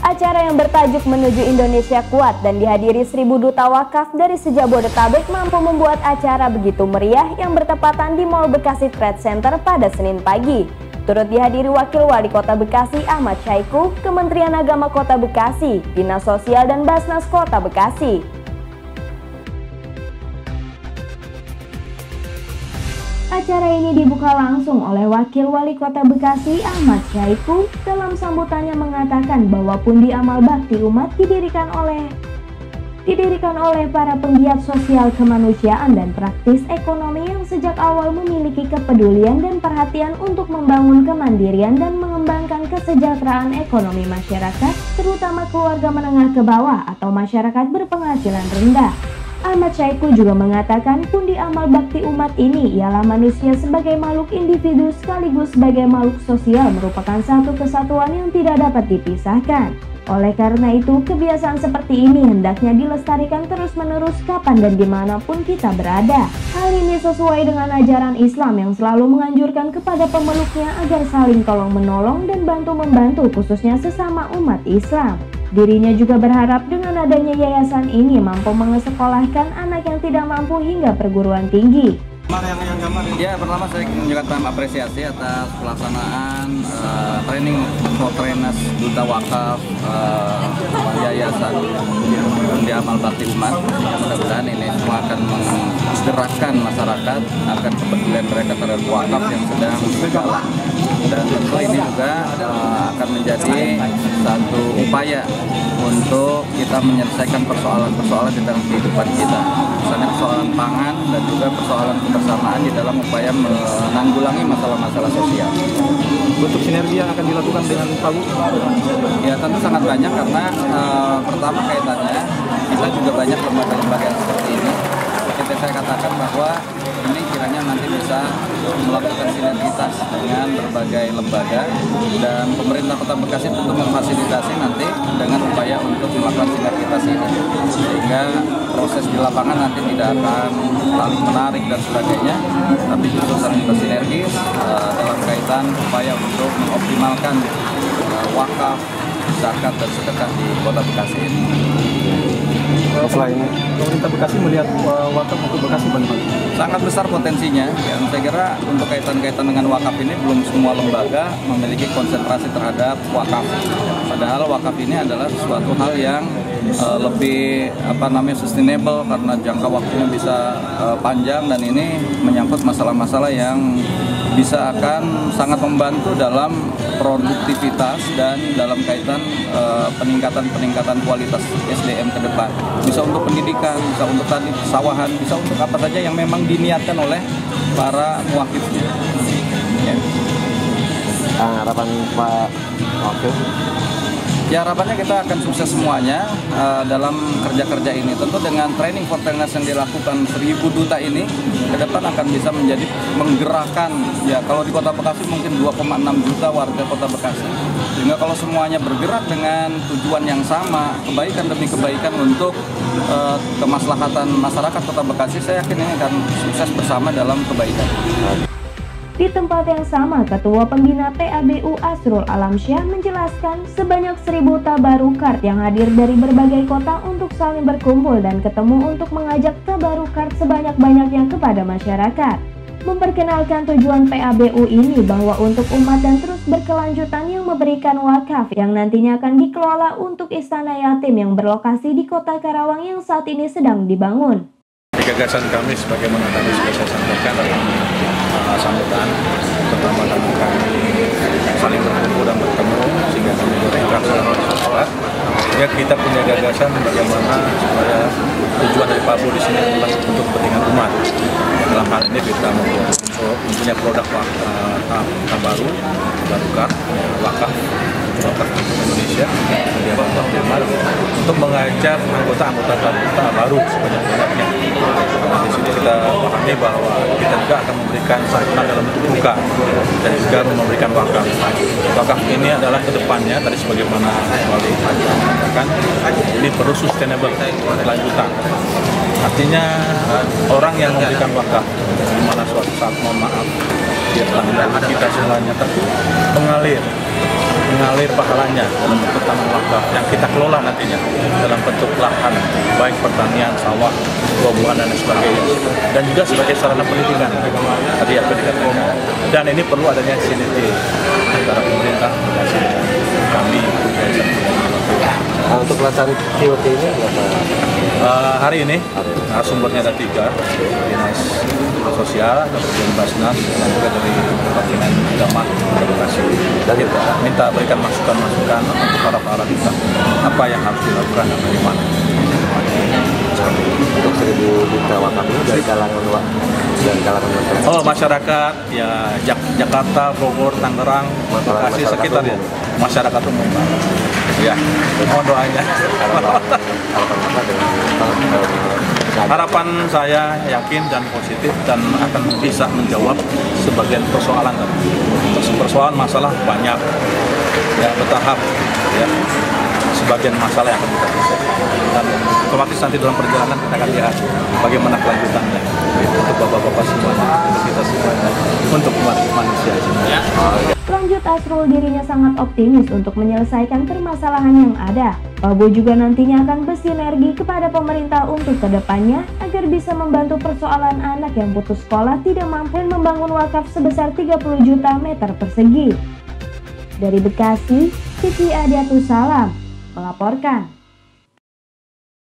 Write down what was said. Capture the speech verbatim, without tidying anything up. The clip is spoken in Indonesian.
Acara yang bertajuk Menuju Indonesia Kuat dan dihadiri seribu duta wakaf dari sejabodetabek mampu membuat acara begitu meriah yang bertepatan di Mall Bekasi Trade Center pada Senin pagi. Turut dihadiri Wakil Wali Kota Bekasi Ahmad Syaiqo, Kementerian Agama Kota Bekasi, Dinas Sosial dan Basnas Kota Bekasi. Acara ini dibuka langsung oleh Wakil Wali Kota Bekasi Ahmad Syaiqo. Dalam sambutannya mengatakan bahwa Pundi Amal Bakti Umat didirikan oleh didirikan oleh para penggiat sosial kemanusiaan dan praktis ekonomi yang sejak awal memiliki kepedulian dan perhatian untuk membangun kemandirian dan mengembangkan kesejahteraan ekonomi masyarakat, terutama keluarga menengah ke bawah atau masyarakat berpenghasilan rendah. Ahmad Syaiqo juga mengatakan pundi amal bakti umat ini ialah manusia sebagai makhluk individu sekaligus sebagai makhluk sosial merupakan satu kesatuan yang tidak dapat dipisahkan. Oleh karena itu, kebiasaan seperti ini hendaknya dilestarikan terus-menerus kapan dan dimanapun kita berada. Hal ini sesuai dengan ajaran Islam yang selalu menganjurkan kepada pemeluknya agar saling tolong-menolong dan bantu-membantu khususnya sesama umat Islam. Dirinya juga berharap dengan adanya yayasan ini mampu mengesekolahkan anak yang tidak mampu hingga perguruan tinggi. Ya, pertama saya mengucapkan apresiasi atas pelaksanaan uh, training for trainers duta wakaf uh, yayasan Pundi Amal Bakti Umat. Mudah-mudahan ini semua akan menggerakkan masyarakat akan kepedulian mereka terhadap wakaf yang sedang berjalan. Dan tentu ini juga uh, akan menjadi satu upaya untuk kita menyelesaikan persoalan-persoalan di dalam kehidupan kita, misalnya persoalan pangan dan juga persoalan kebersamaan di dalam upaya menanggulangi masalah-masalah sosial. Bentuk sinergi yang akan dilakukan dengan P A B U? Ya tentu sangat banyak karena uh, pertama kaitannya kita juga banyak lembaga-lembaga yang seperti ini. Seperti saya katakan bahwa ini kiranya nanti bisa melakukan sinergitas dengan berbagai lembaga dan pemerintah Kota Bekasi tentu memfasilitasi nanti dengan upaya untuk melakukan sinergitas ini sehingga proses di lapangan nanti tidak akan saling menarik dan sebagainya, tapi justru saling bersinergis uh, dalam kaitan upaya untuk mengoptimalkan uh, wakaf, zakat dan sedekah di Kota Bekasi ini. Selain pemerintah Bekasi melihat wakaf untuk Bekasi bagaimana? Sangat besar potensinya, ya. Saya kira untuk kaitan-kaitan dengan wakaf ini belum semua lembaga memiliki konsentrasi terhadap wakaf. Padahal wakaf ini adalah sesuatu hal yang uh, lebih apa namanya sustainable karena jangka waktunya bisa uh, panjang dan ini menyangkut masalah-masalah yang bisa akan sangat membantu dalam produktivitas dan dalam kaitan peningkatan-peningkatan uh, kualitas S D M ke depan. Bisa untuk pendidikan, bisa untuk tadi pesawahan, bisa untuk apa saja yang memang diniatkan oleh para muwakifnya. Ya. Nah, harapan Pak Wakil? Ya harapannya kita akan sukses semuanya uh, dalam kerja-kerja ini. Tentu dengan training for trainers yang dilakukan seribu duta ini ke depan akan bisa menjadi menggerakkan, ya kalau di Kota Bekasi mungkin dua koma enam juta warga Kota Bekasi. Sehingga kalau semuanya bergerak dengan tujuan yang sama, kebaikan demi kebaikan untuk uh, kemaslahatan masyarakat Kota Bekasi, saya yakin ini akan sukses bersama dalam kebaikan. Di tempat yang sama, Ketua Pembina P A B U Asrul Alamsyah menjelaskan sebanyak seribu tabarukart yang hadir dari berbagai kota untuk saling berkumpul dan ketemu untuk mengajak tabarukart sebanyak-banyaknya kepada masyarakat. Memperkenalkan tujuan P A B U ini bahwa untuk umat dan terus berkelanjutan yang memberikan wakaf yang nantinya akan dikelola untuk Istana Yatim yang berlokasi di Kota Karawang yang saat ini sedang dibangun. Gagasan kami sebagaimana tadi sudah saya sampaikan dalam uh, sambutan, pertama kami saling berkumpul dan bertemu sehingga kami berinteraksi dengan masyarakat. Ya kita punya gagasan bagaimana supaya tujuan dari P A B U di sini adalah untuk kepentingan umat. Dalam hal ini kita mempunyai produk uh, baru, tabarukart, wakaf, wakaf Indonesia, kemudian wakaf Denmark untuk mengajak anggota-anggota kita baru sebanyak-banyaknya. Nah, di sini kita pahami bahwa kita juga akan memberikan santunan dalam bentuk buka dan juga memberikan wakaf. Wakaf ini adalah kedepannya tadi sebagaimana Wali mengatakan ini perlu sustainable kelanjutan. Artinya orang yang memberikan wakaf di mana suatu saat mohon maaf dia telah kita semuanya tentu mengalir mengalir pahalanya dalam bentuk tanah wakaf yang kita kelola nantinya dalam bentuk lahan, baik pertanian, sawah, buah-buahan dan sebagainya, dan juga sebagai sarana pendidikan tadi apa dikatakan. Dan ini perlu adanya sinergi antara pemerintah, kami, Nah, untuk pelaksanaan T O T ini berapa? Uh, hari ini narasumbernya ada tiga, dinas sosial, kemudian Basnas, dan juga dari Departemen Agama dan Edukasi. Dan kita minta berikan masukan-masukan untuk para para kita apa yang harus dilakukan dan bagaimana. Untuk seribu duta wakaf ini dari kalangan wa- dari kalangan masyarakat. Oh, masyarakat ya Jak- Jakarta, Bogor, Tangerang, Bekasi masyarakat sekitar ya. umum. Masyarakat umum. Ya, mohon doanya. Harapan harapan apa dengan eh, Harapan saya yakin dan positif dan akan bisa menjawab sebagian persoalan tadi. Persoalan masalah banyak, ya bertahap, ya sebagian masalah yang akan kita selesaikan. Dan otomatis nanti dalam perjalanan kita akan lihat bagaimana kelanjutannya untuk bapak-bapak semuanya, untuk kita semuanya, untuk umat manusia semuanya. Lanjut Asrul, dirinya sangat optimis untuk menyelesaikan permasalahan yang ada. Prabowo juga nantinya akan bersinergi kepada pemerintah untuk kedepannya agar bisa membantu persoalan anak yang putus sekolah tidak mampu membangun wakaf sebesar tiga puluh juta meter persegi. Dari Bekasi, Siti Adiatus Salam melaporkan.